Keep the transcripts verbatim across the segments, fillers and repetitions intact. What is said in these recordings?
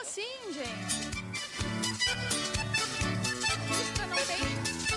assim, gente? Música não tem?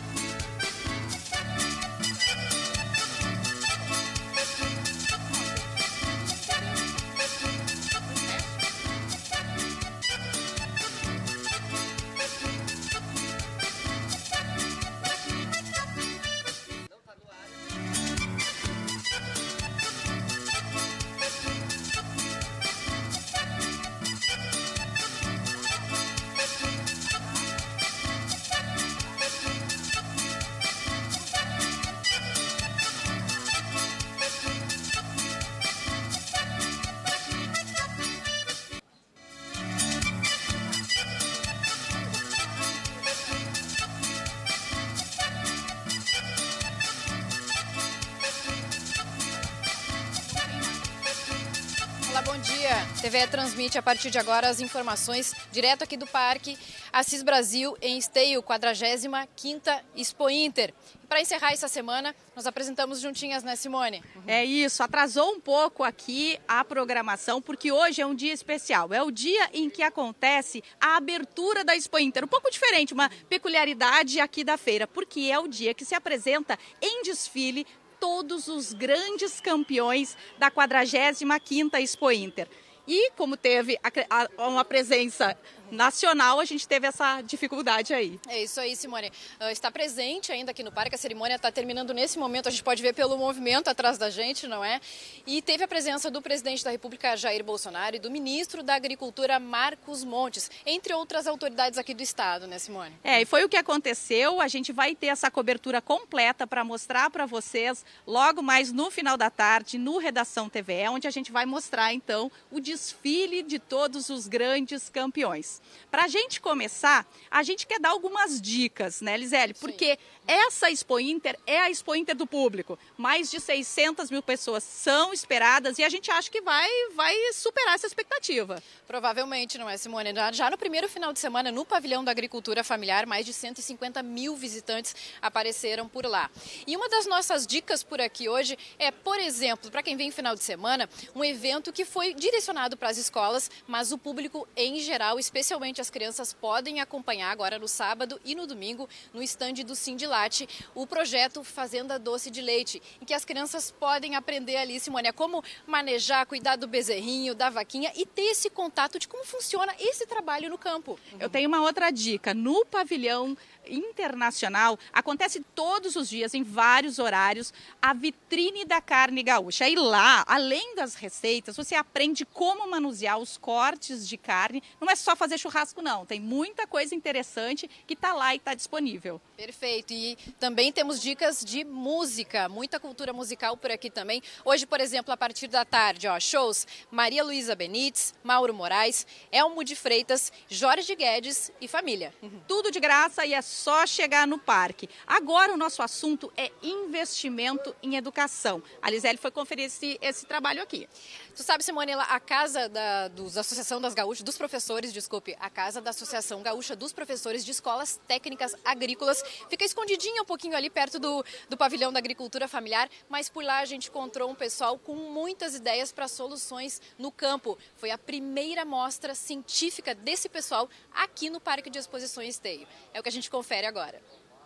Olá, bom dia. T V E transmite a partir de agora as informações direto aqui do Parque Assis Brasil em Esteio, quadragésima quinta Expo Inter. Para encerrar essa semana, nós apresentamos juntinhas, né, Simone? Uhum. É isso, atrasou um pouco aqui a programação, porque hoje é um dia especial. É o dia em que acontece a abertura da Expo Inter. Um pouco diferente, uma peculiaridade aqui da feira, porque é o dia que se apresenta em desfile todos os grandes campeões da quadragésima quinta Expo Inter. E como teve a, a, uma presença nacional, a gente teve essa dificuldade aí. É isso aí, Simone. Uh, está presente ainda aqui no parque, a cerimônia está terminando nesse momento, a gente pode ver pelo movimento atrás da gente, não é? E teve a presença do presidente da República, Jair Bolsonaro, e do ministro da Agricultura, Marcos Montes, entre outras autoridades aqui do estado, né, Simone? É, e foi o que aconteceu, a gente vai ter essa cobertura completa para mostrar para vocês logo mais no final da tarde, no Redação T V E, onde a gente vai mostrar, então, o desfile de todos os grandes campeões. Para a gente começar, a gente quer dar algumas dicas, né, Lisele? Porque Sim. essa Expo Inter é a Expo Inter do público. Mais de seiscentas mil pessoas são esperadas e a gente acha que vai, vai superar essa expectativa. Provavelmente, não é, Simone? Já no primeiro final de semana, no Pavilhão da Agricultura Familiar, mais de cento e cinquenta mil visitantes apareceram por lá. E uma das nossas dicas por aqui hoje é, por exemplo, para quem vem final de semana, um evento que foi direcionado para as escolas, mas o público em geral, especialmente as crianças, podem acompanhar agora no sábado e no domingo, no estande do Sindilate, o projeto Fazenda Doce de Leite, em que as crianças podem aprender ali, Simone, como manejar, cuidar do bezerrinho, da vaquinha e ter esse contato de como funciona esse trabalho no campo. Eu tenho uma outra dica. No pavilhão internacional, acontece todos os dias, em vários horários, a vitrine da carne gaúcha. E lá, além das receitas, você aprende como manusear os cortes de carne. Não é só fazer churrasco, não. Tem muita coisa interessante que está lá e está disponível. Perfeito. E também temos dicas de música, muita cultura musical por aqui também. Hoje, por exemplo, a partir da tarde, ó, shows Maria Luísa Benites, Mauro Moraes, Elmo de Freitas, Jorge Guedes e família. Uhum. Tudo de graça e é só chegar no parque. Agora o nosso assunto é investimento em educação. A Lisele foi conferir esse, esse trabalho aqui. Tu sabe, Simone, a casa da dos Associação das Gaúchas, dos professores, desculpe, a casa da Associação Gaúcha dos Professores de Escolas Técnicas Agrícolas fica escondidinha um pouquinho ali perto do, do Pavilhão da Agricultura Familiar, mas por lá a gente encontrou um pessoal com muitas ideias para soluções no campo. Foi a primeira mostra científica desse pessoal aqui no Parque de Exposições Esteio. É o que a gente confere agora.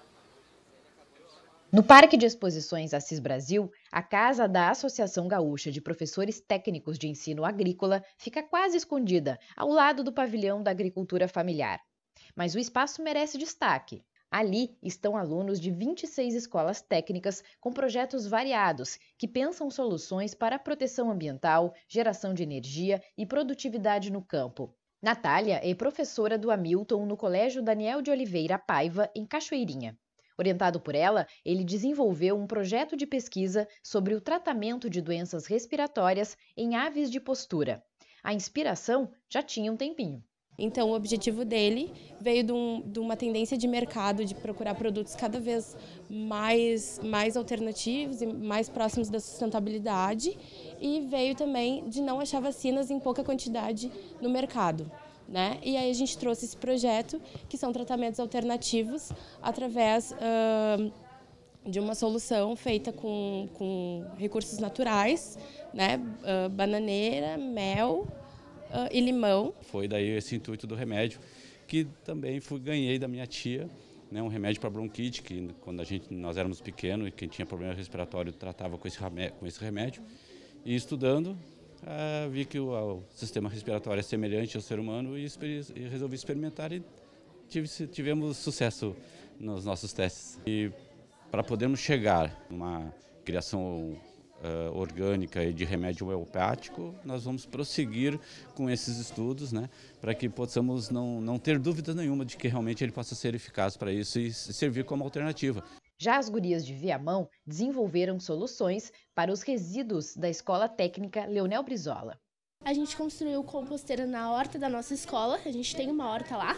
No Parque de Exposições Assis Brasil, a casa da Associação Gaúcha de Professores Técnicos de Ensino Agrícola fica quase escondida, ao lado do Pavilhão da Agricultura Familiar. Mas o espaço merece destaque. Ali estão alunos de vinte e seis escolas técnicas com projetos variados que pensam soluções para a proteção ambiental, geração de energia e produtividade no campo. Natália é professora do Hamilton no Colégio Daniel de Oliveira Paiva, em Cachoeirinha. Orientado por ela, ele desenvolveu um projeto de pesquisa sobre o tratamento de doenças respiratórias em aves de postura. A inspiração já tinha um tempinho. Então, o objetivo dele veio de, um, de uma tendência de mercado, de procurar produtos cada vez mais, mais alternativos e mais próximos da sustentabilidade, e veio também de não achar vacinas em pouca quantidade no mercado. Né? E aí a gente trouxe esse projeto, que são tratamentos alternativos, através uh, de uma solução feita com, com recursos naturais, né? uh, bananeira, mel, uh, e limão. Foi daí esse intuito do remédio, que também fui, ganhei da minha tia, né, um remédio para bronquite, que quando a gente, nós éramos pequenos e quem tinha problema respiratório tratava com esse remédio. Com esse remédio. E estudando, uh, vi que o, o sistema respiratório é semelhante ao ser humano e, e resolvi experimentar e tive, tivemos sucesso nos nossos testes. E para podermos chegar numa criação uh, orgânica e de remédio homeopático, nós vamos prosseguir com esses estudos, né, para que possamos não, não ter dúvida nenhuma de que realmente ele possa ser eficaz para isso e servir como alternativa. Já as gurias de Viamão desenvolveram soluções para os resíduos da Escola Técnica Leonel Brizola. A gente construiu composteira na horta da nossa escola, a gente tem uma horta lá,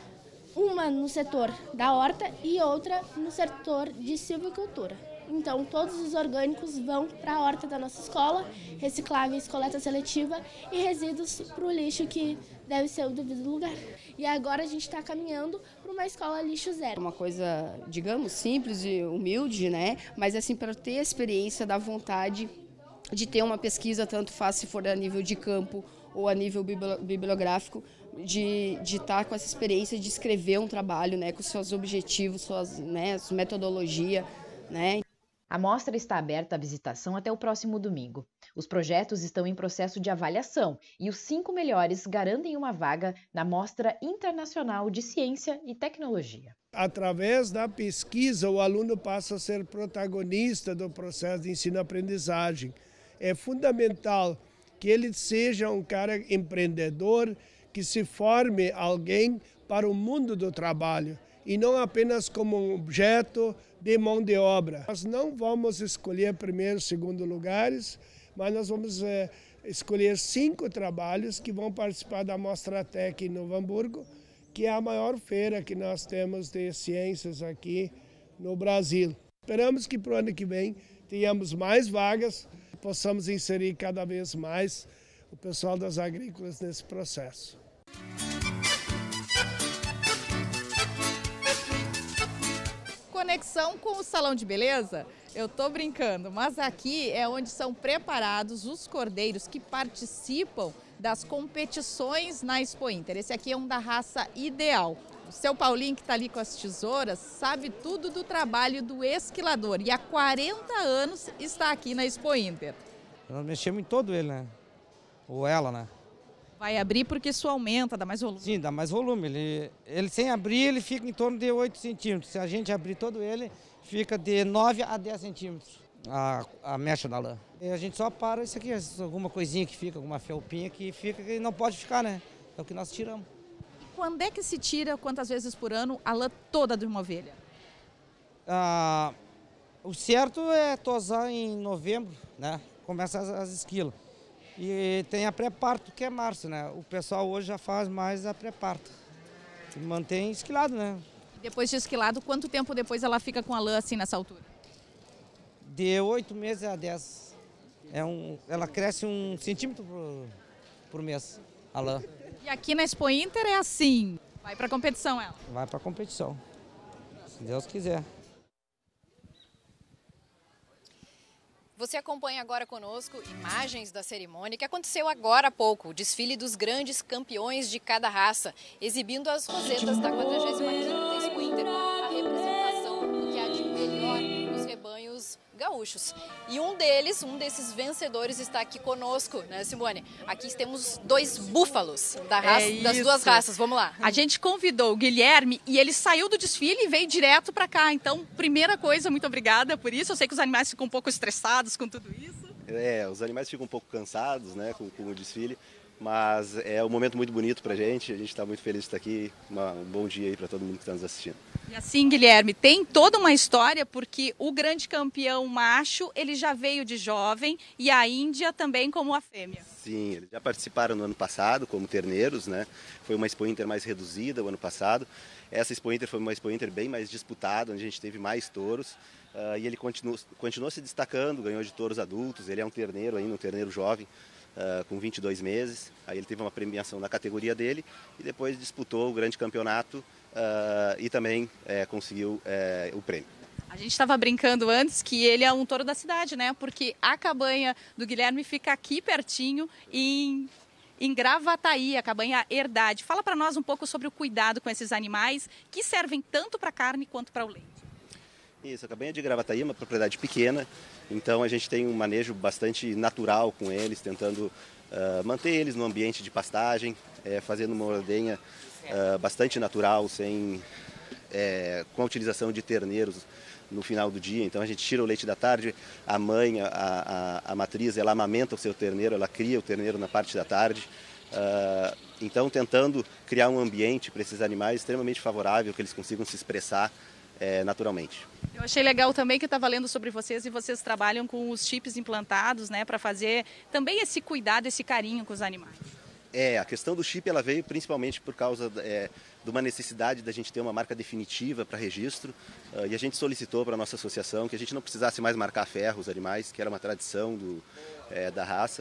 uma no setor da horta e outra no setor de silvicultura. Então, todos os orgânicos vão para a horta da nossa escola, recicláveis, coleta seletiva e resíduos para o lixo que deve ser o devido lugar. E agora a gente está caminhando para uma escola lixo zero. Uma coisa, digamos, simples e humilde, né? Mas assim, para ter a experiência da vontade de ter uma pesquisa, tanto faz se for a nível de campo ou a nível bibliográfico, de de estar com essa experiência de escrever um trabalho, né, com seus objetivos, suas, né, sua metodologia, né? A mostra está aberta à visitação até o próximo domingo. Os projetos estão em processo de avaliação e os cinco melhores garantem uma vaga na Mostra Internacional de Ciência e Tecnologia. Através da pesquisa, o aluno passa a ser protagonista do processo de ensino-aprendizagem. É fundamental que ele seja um cara empreendedor, que se forme alguém para o mundo do trabalho e não apenas como um objeto de mão de obra. Nós não vamos escolher primeiro, segundo lugares, mas nós vamos é, escolher cinco trabalhos que vão participar da Mostratec em Novo Hamburgo, que é a maior feira que nós temos de ciências aqui no Brasil. Esperamos que para o ano que vem tenhamos mais vagas, possamos inserir cada vez mais o pessoal das agrícolas nesse processo. Conexão com o salão de beleza? Eu tô brincando, mas aqui é onde são preparados os cordeiros que participam das competições na Expo Inter. Esse aqui é um da raça ideal. O seu Paulinho, que está ali com as tesouras, sabe tudo do trabalho do esquilador e há quarenta anos está aqui na Expo Inter. Nós mexemos em todo ele, né? Ou ela, né? Vai abrir porque isso aumenta, dá mais volume. Sim, dá mais volume. Ele, ele sem abrir, ele fica em torno de oito centímetros. Se a gente abrir todo ele, fica de nove a dez centímetros a, a mecha da lã. E a gente só para isso aqui, alguma coisinha que fica, alguma felpinha que fica, que não pode ficar, né? É o que nós tiramos. Quando é que se tira, quantas vezes por ano, a lã toda de uma ovelha? Ah, o certo é tosar em novembro, né? Começa as, as esquilas. E tem a pré-parto, que é março, né? O pessoal hoje já faz mais a pré-parto. Mantém esquilado, né? Depois de esquilado, quanto tempo depois ela fica com a lã assim nessa altura? De oito meses a dez. É um, ela cresce um centímetro por, por mês, a lã. E aqui na Expo Inter é assim, vai para competição ela? Vai para competição, se Deus quiser. Você acompanha agora conosco imagens da cerimônia que aconteceu agora há pouco, o desfile dos grandes campeões de cada raça, exibindo as rosetas da quadragésima quinta Expo Inter, a representação do que há de melhor nos rebanhos gaúchos. E um deles, um desses vencedores está aqui conosco, né, Simone? Aqui temos dois búfalos da raça, é das duas raças, vamos lá. A gente convidou o Guilherme e ele saiu do desfile e veio direto para cá. Então, primeira coisa, muito obrigada por isso. Eu sei que os animais ficam um pouco estressados com tudo isso. É, os animais ficam um pouco cansados, né, com, com o desfile, mas é um momento muito bonito pra gente. A gente está muito feliz de estar aqui. Uma, um bom dia aí para todo mundo que está nos assistindo. E assim, Guilherme, tem toda uma história, porque o grande campeão macho, ele já veio de jovem, e a Índia também como a fêmea. Sim, eles já participaram no ano passado como terneiros, né? Foi uma Expo Inter mais reduzida o ano passado. Essa Expo Inter foi uma Expo Inter bem mais disputada, onde a gente teve mais touros. Uh, e ele continuou, continuou se destacando, ganhou de touros adultos. Ele é um terneiro ainda, um terneiro jovem, uh, com vinte e dois meses. Aí ele teve uma premiação na categoria dele e depois disputou o grande campeonato. Uh, e também é, conseguiu é, o prêmio. A gente estava brincando antes que ele é um touro da cidade, né? Porque a cabanha do Guilherme fica aqui pertinho, em em Gravataí, a cabanha Herdade. Fala para nós um pouco sobre o cuidado com esses animais que servem tanto para a carne quanto para o leite. Isso, a cabanha de Gravataí é uma propriedade pequena, então a gente tem um manejo bastante natural com eles, tentando uh, manter eles no ambiente de pastagem, é, fazendo uma ordenha uh, bastante natural, sem, é, com a utilização de terneiros no final do dia. Então a gente tira o leite da tarde, a mãe, a, a, a matriz, ela amamenta o seu terneiro, ela cria o terneiro na parte da tarde. Uh, então tentando criar um ambiente para esses animais extremamente favorável, que eles consigam se expressar é, naturalmente. Eu achei legal também que eu estava lendo sobre vocês e vocês trabalham com os chips implantados, né, para fazer também esse cuidado, esse carinho com os animais. É, a questão do chip ela veio principalmente por causa é, de uma necessidade da gente ter uma marca definitiva para registro uh, e a gente solicitou para a nossa associação que a gente não precisasse mais marcar ferro os animais, que era uma tradição do, é, da raça.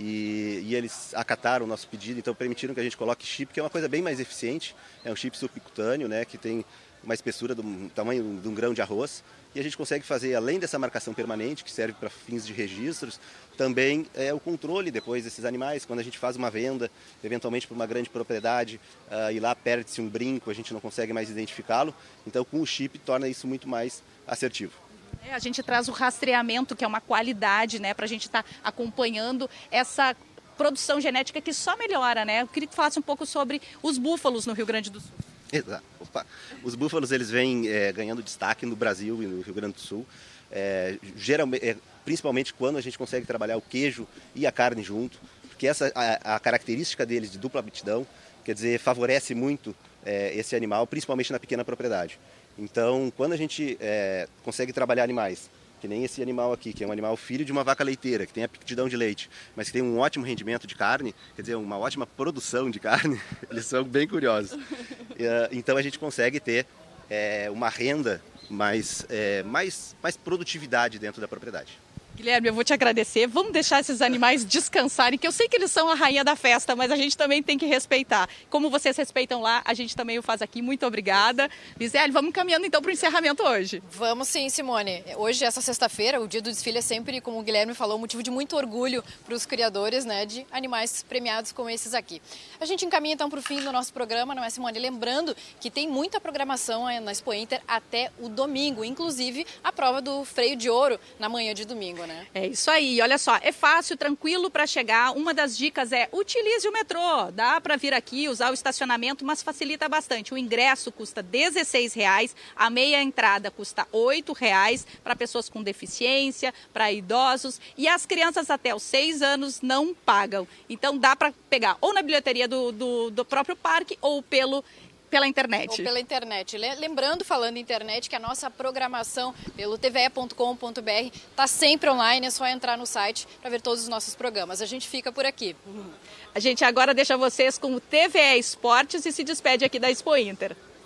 E, e eles acataram o nosso pedido, então permitiram que a gente coloque chip, que é uma coisa bem mais eficiente, é um chip subcutâneo, né, que tem uma espessura do tamanho de um grão de arroz, e a gente consegue fazer, além dessa marcação permanente, que serve para fins de registros, também é o controle depois desses animais, quando a gente faz uma venda, eventualmente para uma grande propriedade, uh, e lá perde-se um brinco, a gente não consegue mais identificá-lo, então com o chip torna isso muito mais assertivo. É, a gente traz o rastreamento, que é uma qualidade, né, para a gente estar tá acompanhando essa produção genética que só melhora, né? Eu queria que tu falasse um pouco sobre os búfalos no Rio Grande do Sul. Exato. Opa. Os búfalos eles vêm é, ganhando destaque no Brasil e no Rio Grande do Sul, é, geralmente, é, principalmente quando a gente consegue trabalhar o queijo e a carne junto, porque essa a, a característica deles de dupla aptidão, quer dizer, favorece muito é, esse animal, principalmente na pequena propriedade. Então, quando a gente é, consegue trabalhar animais, que nem esse animal aqui, que é um animal filho de uma vaca leiteira, que tem aptidão de leite, mas que tem um ótimo rendimento de carne, quer dizer, uma ótima produção de carne, eles são bem curiosos. Então a gente consegue ter é, uma renda, mais, é, mais, mais produtividade dentro da propriedade. Guilherme, eu vou te agradecer. Vamos deixar esses animais descansarem, que eu sei que eles são a rainha da festa, mas a gente também tem que respeitar. Como vocês respeitam lá, a gente também o faz aqui. Muito obrigada. Lisele, vamos caminhando então para o encerramento hoje. Vamos sim, Simone. Hoje, essa sexta-feira, o dia do desfile é sempre, como o Guilherme falou, motivo de muito orgulho para os criadores, né, de animais premiados como esses aqui. A gente encaminha então para o fim do nosso programa, não é, Simone? Lembrando que tem muita programação na Expo Inter até o domingo, inclusive a prova do freio de ouro na manhã de domingo. Né? É isso aí, olha só, é fácil, tranquilo para chegar. Uma das dicas é utilize o metrô. Dá para vir aqui, usar o estacionamento, mas facilita bastante. O ingresso custa dezesseis reais, a meia entrada custa oito reais para pessoas com deficiência, para idosos, e as crianças até os seis anos não pagam. Então dá para pegar ou na bilheteria do, do, do próprio parque ou pelo Pela internet. Ou pela internet. Lembrando, falando em internet, que a nossa programação pelo t v e ponto com ponto b r está sempre online, é só entrar no site para ver todos os nossos programas. A gente fica por aqui. A gente agora deixa vocês com o T V E Esportes e se despede aqui da Expo Inter.